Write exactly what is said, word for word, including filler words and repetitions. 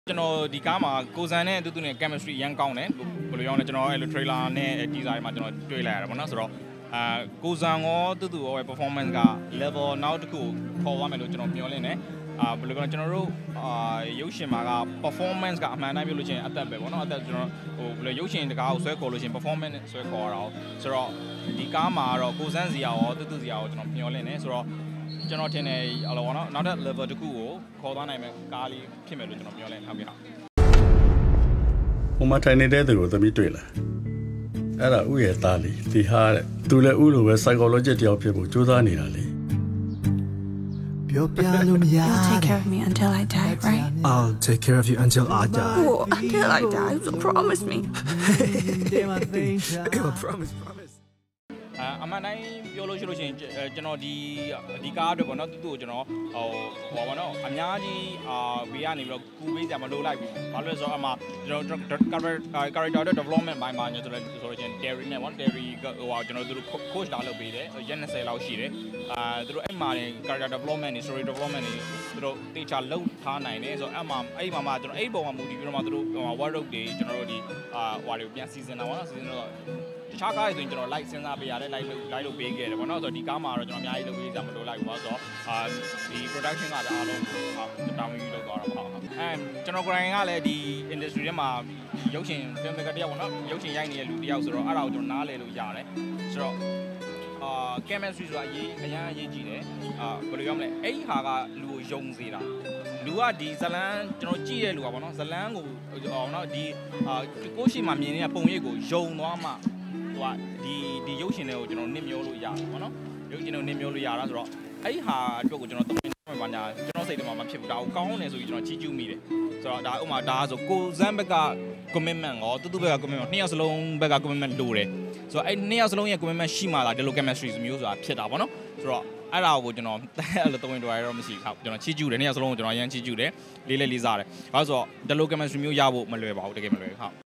ကျွန်တော်ဒီကားမှာကိုစံနဲ့တူတူနဲ့ chemistry ရန်ကောင်းတယ်ဘယ်လိုရောလဲကျွန်တော်အဲ့လို trailer နဲ့ teaser တွေမှာကျွန်တော်တွေ့လိုက်ရတယ်ပေါ့နော်ဆိုတော့အာကိုစံရောတူတူရော performance က level နောက်တစ်ခုခေါ်သွားမယ်လို့ကျွန်တော်မျှော်လင့်တယ်အာဘယ်လိုပြောလဲကျွန်တော်တို့အာရုပ်ရှင်မှာက performance ကအမှန်တိုင်းပြောလို့ချင်းအသက်ပဲပေါ့နော်အသက်ကျွန်တော်ဟိုဘယ်လိုရုပ်ရှင်တကားကိုဆွဲခေါ်လို့ချင်း performance ဆွဲခေါ်ရတာဆိုတော့ဒီကားမှာတော့ကိုစံစီရောတူတူစီရောကျွန်တော်မျှော်လင့်တယ်ဆိုတော့ကျွန်တော်ထင်တယ်ဟိုနော်နောက်တဲ့ level တစ်ခုကိုခေါ်သွားနိုင်မယ်ကားလေးဖြစ်မယ်လို့ကျွန်တော်ပြောလဲဟုတ်ကဲ့ဟုတ်ဟိုမှာထိုင်နေတဲ့သူကိုသမီးတွေ့လာအဲ့ဒါဥရဲ့သားလေးဒီဟာတဲ့သူလည်းဥလိုပဲ psychologist တယောက်ဖြစ်ဖို့ကြိုးစားနေတာလေပြောပြလို့မရ You'll take care of me until I die, right? I'll take care of you until I die. Oh, until I die, so promise me. promise, promise. အမှန်တိုင်းပြောလို့ရှိလို့ရှိရင်ကျွန်တော်ဒီဒီကားအတွက်ပေါ့နော်တူတူကိုကျွန်တော်ဟိုဟောပါတော့အများကြီးအာဘေးကနေပြီးတော့ကူပေးကြမလို့လိုက်ဘူးဘာလို့လဲဆိုတော့အမှကျွန်တော် character development ဘိုင်းမှာကျွန်တော်ဆိုလို့ရှိရင် Terry နဲ့ပေါ့ Terry ဟိုကျွန်တော်တို့ coach လာလုပ်ပေးတယ်ရက်၂၀လောက်ရှိတယ်အာသူတို့အဲ့မှာ character development တွေ story development တွေသူတို့တေချာလုပ်ထားနိုင်တယ်ဆိုတော့အဲ့မှာအဲ့မှာမှာကျွန်တော်အဲ့ပုံမှာမူတည်ပြီးတော့မှသူတို့ workshop တွေကျွန်တော်တို့ဒီအာဟိုတွေကိုပြန်စီစဉ်တာပေါ့နော်စီစဉ်တော့တခြားကားတွေဆိုရင်ကျွန်တော် like စဉ်းစားပေးရတယ် like လုပ် like လုပ်ပေးခဲ့တယ်ပေါ့နော်ဆိုတော့ဒီကားမှာတော့ကျွန်တော်အများကြီးလုပ်ပေးကြမလို့ like ဘူးဆိုတော့အာဒီ production ကလည်းအားလုံးတောင်းယူလုပ်သွားတာပေါ့ဟုတ်အဲကျွန်တော်ကိုယ်တိုင်ကလည်းဒီ industry ထဲမှာရုပ်ရှင် film maker တယောက်ပေါ့နော်ရုပ်ရှင်ရိုက်နေတဲ့လူတယောက်ဆိုတော့အဲ့ဒါကိုကျွန်တော်နားလည်လို့ရတယ်ဆိုတော့အာ chemistry ဆိုတာအရေးအများအရေးကြီးတယ်အာဘယ်လိုပြောမလဲအဲ့ဒီဟာကလူကိုယုံစေတာလူကဒီဇလန်းကျွန်တော်ကြည့်တဲ့လူကပေါ့နော်ဇလန်းကိုဟောနော်ဒီအာကိုရှိမှမြင်နေတဲ့ပုံရိပ်ကိုယုံသွားမှဒီဒီရုပ်ရှင်တွေကိုကျွန်တော်နစ်မျိုးလို့ရတယ်ပေါ့နော်ရုပ်ရှင်တွေကိုနစ်မျိုးလို့ရတာဆိုတော့အဲ့ဒီဟာအတွက်ကိုကျွန်တော်တုံးနေမှာညာကျွန်တော်စိတ်ထဲမှာမဖြစ်ဘူးဒါကိုကောင်းနေဆိုပြီးကျွန်တော်ချီးကျူးမိတယ်ဆိုတော့ဒါဥမာဒါဆိုကိုဇန်ဘက်က commitment ရောတူတူဘက်က commitment နှစ်ယောက်စလုံးဘက်က commitment လိုတယ်ဆိုတော့အဲ့နှစ်ယောက်စလုံးရဲ့ commitment ရှိမှလာဒီလို chemistry မျိုးဆိုတာဖြစ်တာပေါ့နော်ဆိုတော့အဲ့ဒါကိုကျွန်တော်အဲ့လိုတုံးရင်တော်ရတော့မရှိဘူးကျွန်တော်ချီးကျူးတယ်နှစ်ယောက်စလုံးကိုကျွန်တော်အရင်ချီးကျူးတယ်လေးလေးလေးစားတယ်ဘာလို့ဆိုတော့ဒီလို chemistry မျိုးရဖို့မလွယ်ပါဘူးတကယ်မလွယ်ဟုတ်